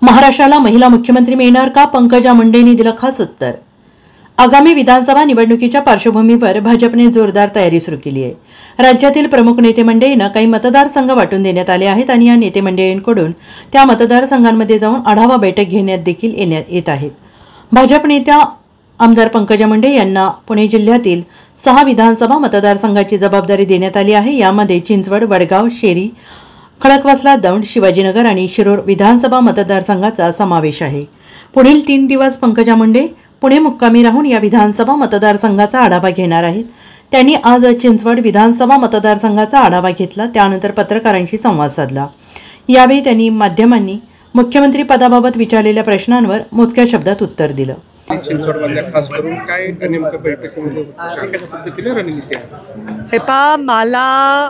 महाराष्ट्राला महिला मुख्यमंत्री मिळणार का? पंकजा मुंडेंनी दिलं खास उत्तर। आगामी विधानसभा निवडणुकीच्या पार्श्वभूमीवर भाजपने जोरदार तयारी सुरू केली आहे। राज्यातील प्रमुख नेते मंडळींना काही मतदारसंघ वाटून देण्यात आले आहेत आणि या नेते मंडळींकडून त्या मतदारसंघांमध्ये जाऊन आढावा बैठक घेण्यात देखील येत आहेत। भाजप नेत्या आमदार पंकजा मुंडे यांना पुणे जिल्ह्यातील 6 विधानसभा मतदारसंघाची जबाबदारी देण्यात आली आहे। यामध्ये चिंचवड, वडगाव, शेरी, खडकवासला, दौंड, शिवाजीनगर आणि शिरूर विधानसभा मतदारसंघाचा समावेश आहे। पुढील 3 दिवस पंकजा मुंडे पुणे मुक्कामी राहून या विधानसभा मतदारसंघाचा आढावा घेणार आहेत। त्यांनी आज चिंचवड विधानसभा मतदारसंघाचा आढावा घेतला, त्यानंतर पत्रकारांशी संवाद साधला। यावेळी त्यांनी माध्यमांनी मुख्यमंत्री पदाबाबत विचारलेल्या प्रश्नांवर मोजक्या शब्दात उत्तर दिलं। चिंचवडमधल्या खास करून काय नेमकं बैठकीमध्ये कशा पद्धतीने रणनीती आहे? मला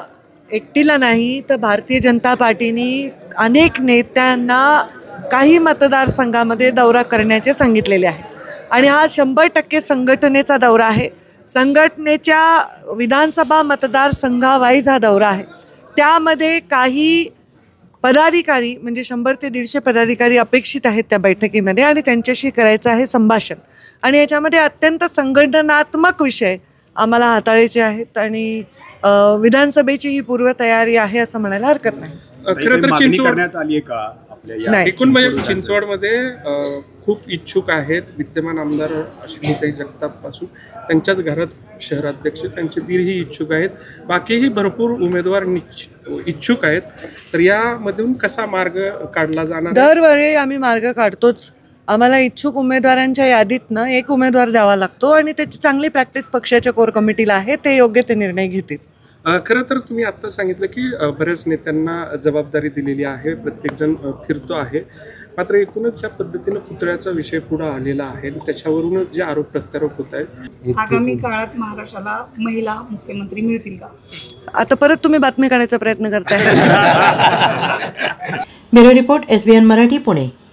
एकटीला नाही तर भारतीय जनता पार्टीने अनेक नेत्यांना काही मतदारसंघामध्ये दौरा करण्याचे सांगितलेले आहे आणि हा 100% संघटनेचा दौरा आहे। संघटनेच्या विधानसभा मतदारसंघावाईज हा दौरा आहे। त्यामध्ये काही पदाधिकारी म्हणजे 100 ते 150 पदाधिकारी अपेक्षित आहेत त्या बैठकीमध्ये आणि त्यांच्याशी करायचं आहे संभाषण आणि याच्यामध्ये अत्यंत संघटनात्मक विषय आम्हाला हाताळायचे आहेत आणि विधानसभेची ही पूर्वतयारी आहे असं म्हणायला हरकत नाही। खरं तर चिंचवड करण्यात आली आहे का आपल्या एकूण म्हणजे चिंचवडमध्ये खूप इच्छुक आहेत विद्यमान आमदार अश्विनीताई जगताप पासून त्यांच्याच घरात शहराध्यक्ष त्यांचे दीरही इच्छुक आहेत, बाकीही भरपूर उमेदवार इच्छुक आहेत। तर यामधून कसा मार्ग काढला जाणार? दरवेळी आम्ही मार्ग काढतोच। आम्हाला इच्छुक उमेदवारांच्या यादीतनं एक उमेदवार द्यावा लागतो आणि त्याची चांगली प्रॅक्टिस पक्षाच्या कोर कमिटीला आहे, ते योग्य ते निर्णय घेतील। खरं तर तुम्ही आता सांगितलं की बऱ्याच नेत्यांना जबाबदारी दिलेली आहे, प्रत्येकजण फिरतो आहे, मात्र एकूणच ज्या पद्धतीनं पुतळ्याचा विषय पुढे आलेला आहे त्याच्यावरूनच जे आरोप प्रत्यारोप होत आहेत, आगामी काळात महाराष्ट्राला महिला मुख्यमंत्री मिळतील का? आता परत तुम्ही बातमी काढायचा प्रयत्न करताय। Bureau report, SBN Marathi, Pune.